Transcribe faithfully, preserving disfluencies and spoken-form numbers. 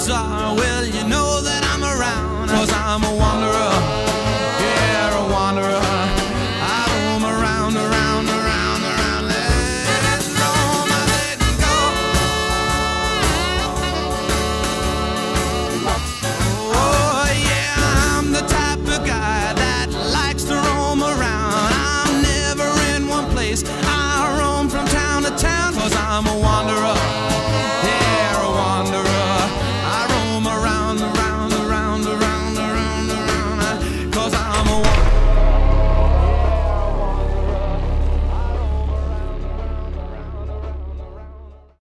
are, well, you know that I'm around, 'cause I'm a wanderer.